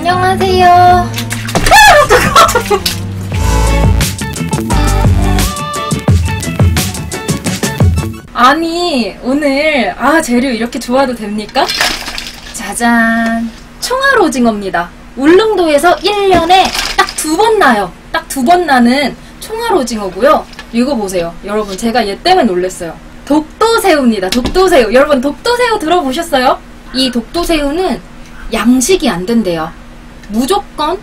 안녕하세요. 아니 오늘 재료 이렇게 좋아도 됩니까? 짜잔, 청알 오징어입니다. 울릉도에서 1년에 딱 2번 나요. 딱 2번 나는 청알 오징어고요. 이거 보세요 여러분, 제가 얘 때문에 놀랐어요. 독도새우입니다. 독도새우. 여러분 독도새우 들어보셨어요? 이 독도새우는 양식이 안 된대요. 무조건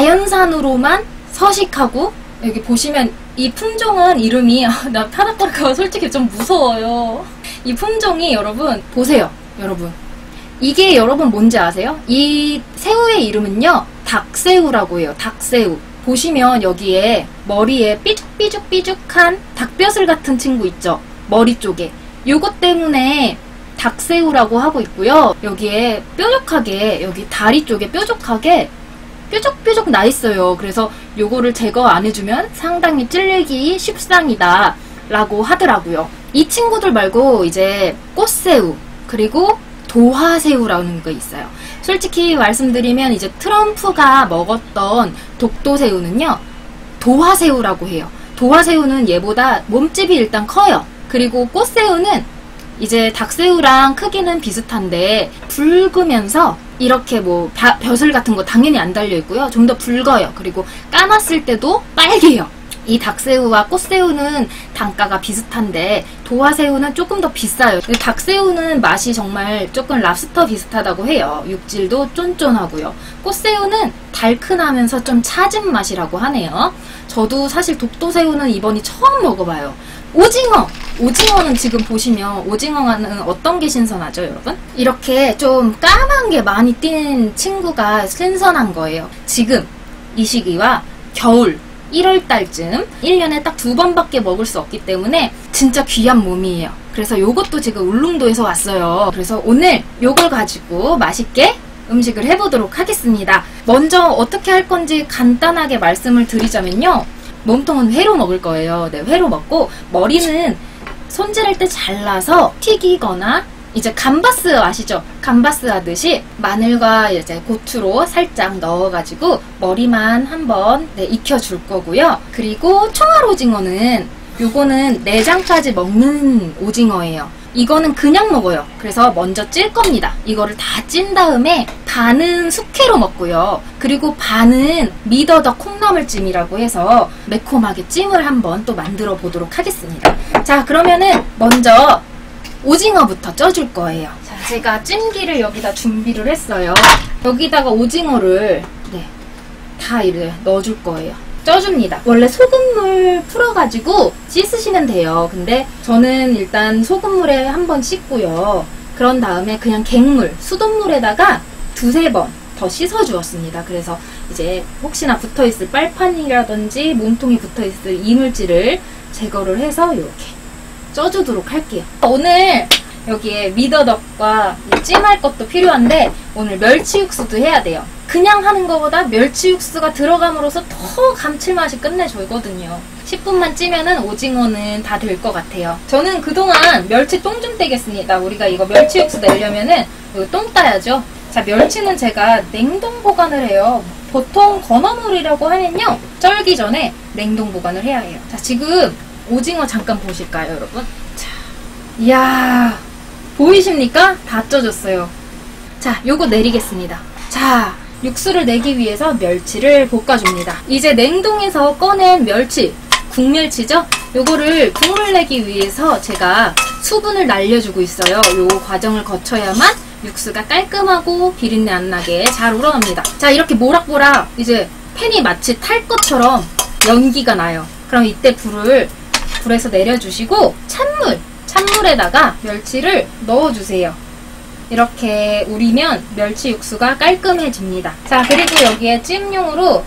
자연산으로만 서식하고, 여기 보시면 이 품종은 이름이 나 타닥거릴까봐 솔직히 좀 무서워요. 이 품종이 여러분 보세요. 여러분 이게 여러분 뭔지 아세요? 이 새우의 이름은요 닭새우라고 해요. 닭새우. 보시면 여기에 머리에 삐죽삐죽삐죽한 닭벼슬 같은 친구 있죠? 머리 쪽에. 요것 때문에 닭새우라고 하고 있고요. 여기에 뾰족하게, 여기 다리 쪽에 뾰족하게 뾰족뾰족 나 있어요. 그래서 요거를 제거 안 해주면 상당히 찔리기 쉽상이다 라고 하더라고요. 이 친구들 말고 이제 꽃새우, 그리고 도화새우라는 거 있어요. 솔직히 말씀드리면 이제 트럼프가 먹었던 독도새우는요 도화새우라고 해요. 도화새우는 얘보다 몸집이 일단 커요. 그리고 꽃새우는 이제 닭새우랑 크기는 비슷한데 붉으면서 이렇게 뭐 벼슬 같은 거 당연히 안 달려있고요. 좀 더 붉어요. 그리고 까놨을 때도 빨개요. 이 닭새우와 꽃새우는 단가가 비슷한데 도화새우는 조금 더 비싸요. 닭새우는 맛이 정말 조금 랍스터 비슷하다고 해요. 육질도 쫀쫀하고요. 꽃새우는 달큰하면서 좀 차진 맛이라고 하네요. 저도 사실 독도새우는 이번이 처음 먹어봐요. 오징어! 오징어는 지금 보시면 오징어는 어떤 게 신선하죠 여러분? 이렇게 좀 까만 게 많이 띈 친구가 신선한 거예요. 지금 이 시기와 겨울 1월달쯤 1년에 딱 2번밖에 먹을 수 없기 때문에 진짜 귀한 몸이에요. 그래서 요것도 지금 울릉도에서 왔어요. 그래서 오늘 요걸 가지고 맛있게 음식을 해보도록 하겠습니다. 먼저 어떻게 할 건지 간단하게 말씀을 드리자면요, 몸통은 회로 먹을 거예요. 네, 회로 먹고 머리는 손질할 때 잘라서 튀기거나, 이제 감바스 아시죠? 감바스 하듯이 마늘과 이제 고추로 살짝 넣어가지고 머리만 한번 익혀줄 거고요. 그리고 청알 오징어는 요거는 내장까지 먹는 오징어예요. 이거는 그냥 먹어요. 그래서 먼저 찔 겁니다. 이거를 다 찐 다음에 반은 숙회로 먹고요. 그리고 반은 미더덕 콩나물찜이라고 해서 매콤하게 찜을 한번 또 만들어 보도록 하겠습니다. 자, 그러면은 먼저 오징어부터 쪄줄 거예요. 자, 제가 찜기를 여기다 준비를 했어요. 여기다가 오징어를 다 이렇게 넣어줄 거예요. 쪄줍니다. 원래 소금물 풀어가지고 씻으시면 돼요. 근데 저는 일단 소금물에 한번 씻고요. 그런 다음에 그냥 갱물, 수돗물에다가 2~3번 더 씻어주었습니다. 그래서 이제 혹시나 붙어있을 빨판이라든지 몸통이 붙어있을 이물질을 제거를 해서 이렇게 쪄주도록 할게요. 오늘 여기에 미더덕과 찜할 것도 필요한데 오늘 멸치 육수도 해야 돼요. 그냥 하는 것보다 멸치 육수가 들어감으로써 더 감칠맛이 끝내주거든요. 10분만 찌면은 오징어는 다 될 것 같아요. 저는 그동안 멸치 똥 좀 떼겠습니다. 우리가 이거 멸치 육수 내려면은 이거 똥 따야죠. 자, 멸치는 제가 냉동 보관을 해요. 보통 건어물이라고 하면요, 쩔기 전에 냉동 보관을 해야 해요. 자, 지금 오징어 잠깐 보실까요 여러분? 자, 이야, 보이십니까? 다 쪄졌어요. 자, 요거 내리겠습니다. 자, 육수를 내기 위해서 멸치를 볶아줍니다. 이제 냉동에서 꺼낸 멸치, 국멸치죠? 요거를 국물 내기 위해서 제가 수분을 날려주고 있어요. 요 과정을 거쳐야만 육수가 깔끔하고 비린내 안 나게 잘 우러납니다. 자, 이렇게 모락모락 이제 팬이 마치 탈 것처럼 연기가 나요. 그럼 이때 불에서 내려주시고 찬물에다가 멸치를 넣어주세요. 이렇게 우리면 멸치 육수가 깔끔해집니다. 자, 그리고 여기에 찜용으로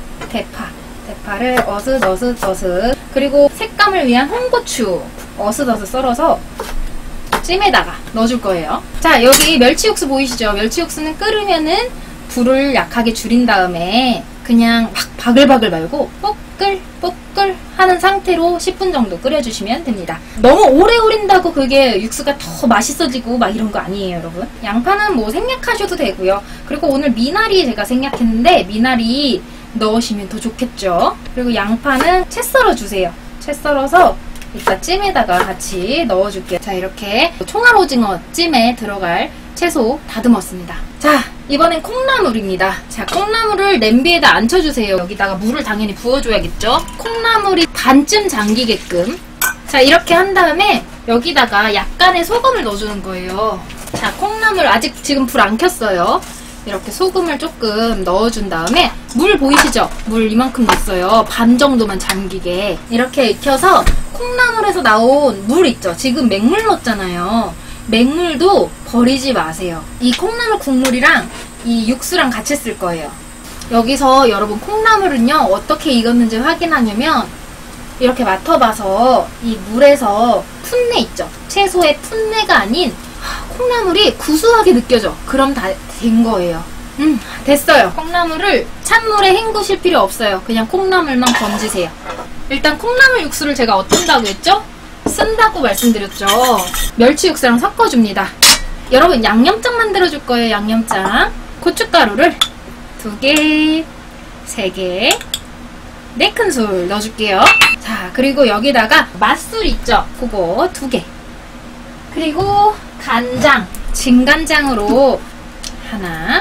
대파를 어슷 그리고 색감을 위한 홍고추 어슷 썰어서 찜에다가 넣어줄 거예요. 자, 여기 멸치 육수 보이시죠? 멸치 육수는 끓으면은 불을 약하게 줄인 다음에 그냥 막 바글바글 말고 뽀끌 하는 상태로 10분 정도 끓여주시면 됩니다. 너무 오래 우린다고 그게 육수가 더 맛있어지고 막 이런 거 아니에요, 여러분. 양파는 뭐 생략하셔도 되고요. 그리고 오늘 미나리 제가 생략했는데 미나리 넣으시면 더 좋겠죠. 그리고 양파는 채 썰어주세요. 채 썰어서 이따 찜에다가 같이 넣어줄게요. 자, 이렇게 총알오징어 찜에 들어갈 채소 다듬었습니다. 자, 이번엔 콩나물입니다. 자, 콩나물을 냄비에다 앉혀주세요. 여기다가 물을 당연히 부어줘야겠죠. 콩나물이 반쯤 잠기게끔. 자, 이렇게 한 다음에 여기다가 약간의 소금을 넣어주는 거예요. 자, 콩나물 아직 지금 불 안 켰어요. 이렇게 소금을 조금 넣어준 다음에 물 보이시죠? 물 이만큼 넣었어요. 반 정도만 잠기게. 이렇게 익혀서 콩나물에서 나온 물 있죠? 지금 맹물 넣었잖아요. 맹물도 버리지 마세요. 이 콩나물 국물이랑 이 육수랑 같이 쓸 거예요. 여기서 여러분 콩나물은요 어떻게 익었는지 확인하려면 이렇게 맡아봐서 이 물에서 풋내 있죠? 채소의 풋내가 아닌 콩나물이 구수하게 느껴져. 그럼 다 된 거예요. 됐어요. 콩나물을 찬물에 헹구실 필요 없어요. 그냥 콩나물만 건지세요. 일단 콩나물 육수를 제가 어떤다고 했죠? 쓴다고 말씀드렸죠. 멸치 육수랑 섞어줍니다. 여러분 양념장 만들어줄 거예요. 양념장. 고춧가루를 2개, 3개, 4큰술 넣어줄게요. 자, 그리고 여기다가 맛술 있죠? 그거 2개. 그리고 간장, 진간장으로 하나,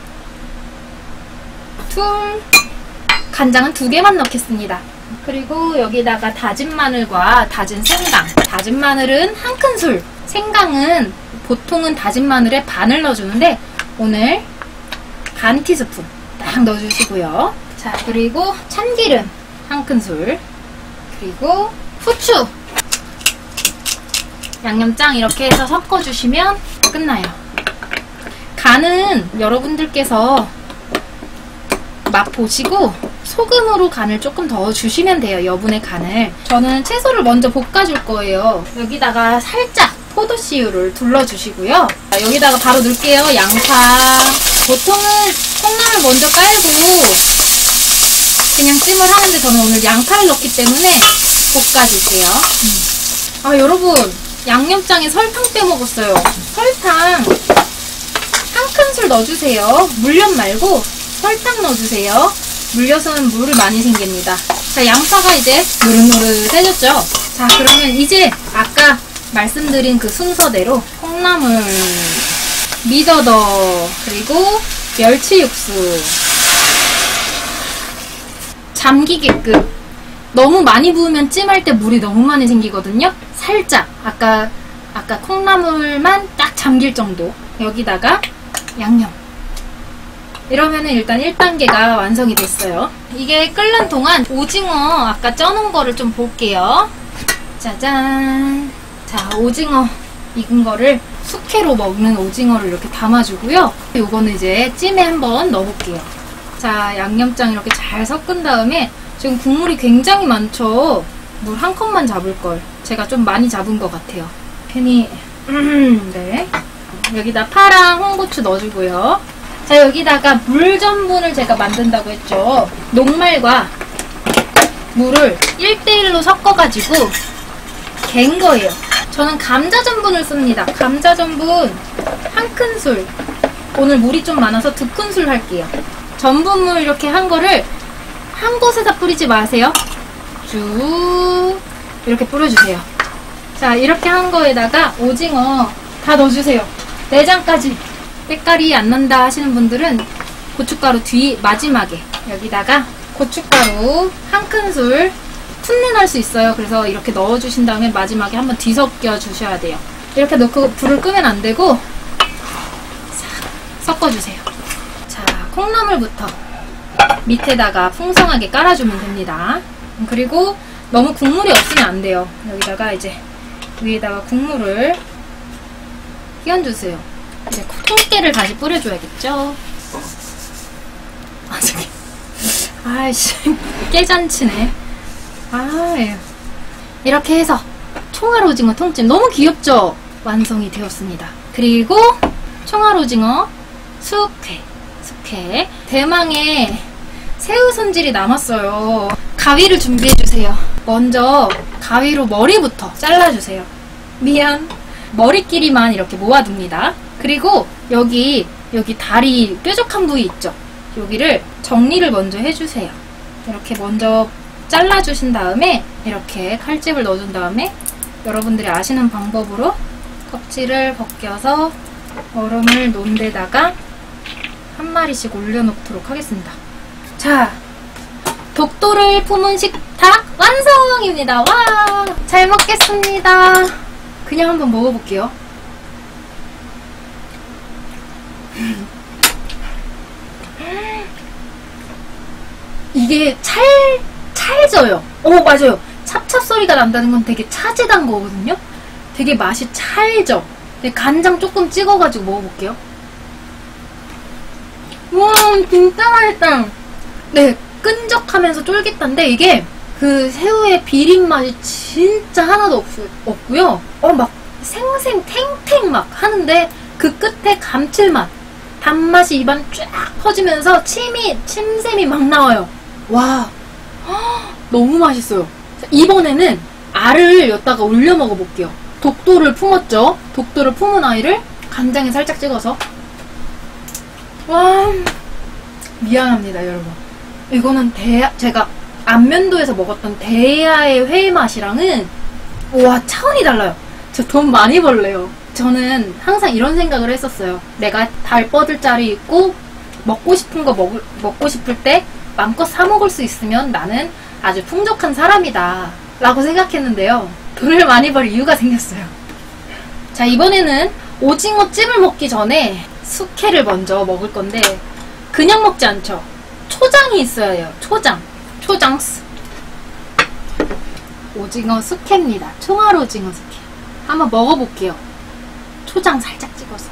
둘, 간장은 2개만 넣겠습니다. 그리고 여기다가 다진 마늘과 다진 생강. 다진 마늘은 1큰술, 생강은 보통은 다진 마늘에 반을 넣어주는데 오늘 반 티스푼 딱 넣어주시고요. 자, 그리고 참기름 1큰술, 그리고 후추, 양념장 이렇게 해서 섞어주시면 끝나요. 간은 여러분들께서 맛보시고 소금으로 간을 조금 더 주시면 돼요. 여분의 간을. 저는 채소를 먼저 볶아줄 거예요. 여기다가 살짝 포도씨유를 둘러주시고요. 여기다가 바로 넣을게요. 양파. 보통은 콩나물 먼저 깔고 그냥 찜을 하는데 저는 오늘 양파를 넣기 때문에 볶아줄게요. 아, 여러분 양념장에 설탕 빼먹었어요. 설탕 1큰술 넣어주세요. 물엿 말고 설탕 넣어주세요. 물엿은 물을 많이 생깁니다. 자, 양파가 이제 노릇노릇해졌죠? 자, 그러면 이제 아까 말씀드린 그 순서대로 콩나물, 미더더, 그리고 멸치 육수 잠기게끔. 너무 많이 부으면 찜할 때 물이 너무 많이 생기거든요. 살짝 아까 콩나물만 딱 잠길 정도. 여기다가 양념. 이러면은 일단 1단계가 완성이 됐어요. 이게 끓는 동안 오징어 아까 쪄놓은 거를 좀 볼게요. 짜잔. 자, 오징어 익은 거를 숙회로 먹는 오징어를 이렇게 담아주고요. 요거는 이제 찜에 한번 넣어볼게요. 자, 양념장 이렇게 잘 섞은 다음에 지금 국물이 굉장히 많죠? 물 1컵만 잡을걸. 제가 좀 많이 잡은 것 같아요. 괜히 네. 여기다 파랑 홍고추 넣어주고요. 자, 여기다가 물 전분을 제가 만든다고 했죠. 녹말과 물을 1대1로 섞어가지고 갠 거예요. 저는 감자 전분을 씁니다. 감자 전분 1큰술. 오늘 물이 좀 많아서 2큰술 할게요. 전분물 이렇게 한 거를 한 곳에다 뿌리지 마세요. 쭉 이렇게 뿌려주세요. 자, 이렇게 한 거에다가 오징어 다 넣어주세요. 내장까지. 색깔이 안 난다 하시는 분들은 고춧가루 뒤 마지막에 여기다가 고춧가루 1큰술 풋내 날 수 있어요. 그래서 이렇게 넣어주신 다음에 마지막에 한번 뒤섞여 주셔야 돼요. 이렇게 넣고 불을 끄면 안 되고 싹 섞어주세요. 자, 콩나물부터 밑에다가 풍성하게 깔아주면 됩니다. 그리고 너무 국물이 없으면 안 돼요. 여기다가 이제 위에다가 국물을 끼얹으세요. 이제 통깨를 다시 뿌려줘야겠죠? 아, 저기. 아이씨, 깨잔치네. 아, 예. 이렇게 해서 총알오징어 통찜 너무 귀엽죠? 완성이 되었습니다. 그리고 총알오징어 숙회. 대망의 새우 손질이 남았어요. 가위를 준비해주세요. 먼저 가위로 머리부터 잘라주세요. 미안. 머리끼리만 이렇게 모아둡니다. 그리고 여기 다리 뾰족한 부위 있죠? 여기를 정리를 먼저 해주세요. 이렇게 먼저 잘라주신 다음에 이렇게 칼집을 넣어준 다음에 여러분들이 아시는 방법으로 껍질을 벗겨서 얼음을 놓은 데다가 한 마리씩 올려놓도록 하겠습니다. 자, 독도를 품은 식탁 완성입니다. 와, 잘 먹겠습니다. 그냥 한번 먹어볼게요. 이게 찰져요. 오, 맞아요. 찹찹 소리가 난다는 건 되게 차지단 거거든요. 되게 맛이 찰져. 간장 조금 찍어가지고 먹어볼게요. 진짜 맛있다. 네, 끈적하면서 쫄깃한데 이게 그 새우의 비린 맛이 진짜 하나도 없고요. 막 생생 탱탱 막 하는데 그 끝에 감칠맛, 단맛이 입안 쫙 퍼지면서 침샘이 막 나와요. 와, 너무 맛있어요. 이번에는 알을 여기다가 올려 먹어볼게요. 독도를 품었죠? 독도를 품은 아이를 간장에 살짝 찍어서. 와, 미안합니다, 여러분. 이거는 제가 안면도에서 먹었던 대야의 회 맛이랑은 와, 차원이 달라요. 저 돈 많이 벌래요. 저는 항상 이런 생각을 했었어요. 내가 달 뻗을 자리 있고 먹고 싶은 거 먹고 싶을 때 마음껏 사 먹을 수 있으면 나는 아주 풍족한 사람이다 라고 생각했는데요. 돈을 많이 벌 이유가 생겼어요. 자, 이번에는 오징어 찜을 먹기 전에 숙회를 먼저 먹을 건데 그냥 먹지 않죠. 초장이 있어야 해요. 초장스. 오징어 숙회입니다. 총알 오징어 숙회. 한번 먹어볼게요. 초장 살짝 찍어서.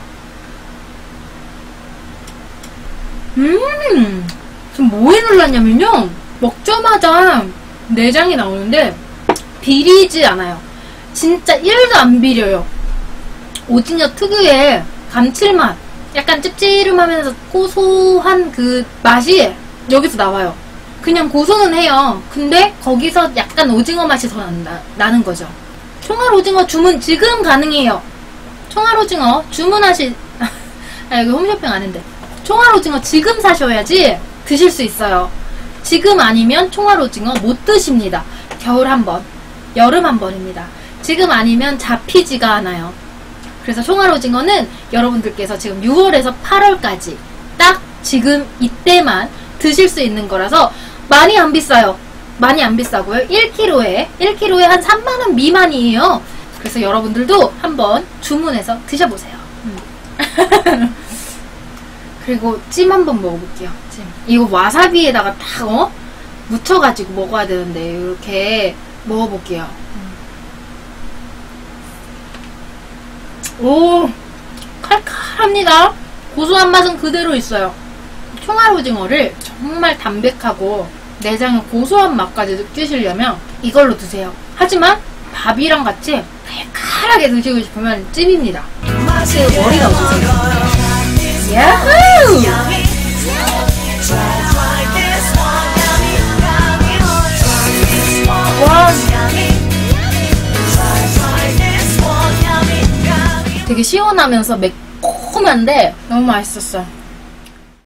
지금 뭐에 놀랐냐면요, 먹자마자 내장이 나오는데 비리지 않아요. 진짜 1도 안 비려요. 오징어 특유의 감칠맛, 약간 찝찝하면서 고소한 그 맛이 여기서 나와요. 그냥 고소는 해요. 근데 거기서 약간 오징어 맛이 더 나는 거죠. 총알 오징어 주문 지금 가능해요. 총알 오징어 주문하실 여기 홈쇼핑 아닌데 총알 오징어 지금 사셔야지 드실 수 있어요. 지금 아니면 총알 오징어 못 드십니다. 겨울 한 번, 여름 한 번입니다. 지금 아니면 잡히지가 않아요. 그래서 총알 오징어는 여러분들께서 지금 6월에서 8월까지 딱 지금 이때만 드실 수 있는 거라서 많이 안 비싸요. 많이 안 비싸고요. 1kg에 한 3만원 미만이에요. 그래서 여러분들도 한번 주문해서 드셔보세요. 그리고 찜 한번 먹어볼게요. 찜. 이거 와사비에다가 딱 묻혀가지고 먹어야 되는데 이렇게 먹어볼게요. 오, 칼칼합니다. 고소한 맛은 그대로 있어요. 총알 오징어를 정말 담백하고 내장의 고소한 맛까지 느끼시려면 이걸로 드세요. 하지만 밥이랑 같이 칼칼하게 드시고 싶으면 찜입니다. 제 머리가 어떠세요? 야호! 와, 되게 시원하면서 매콤한데 너무 맛있었어요.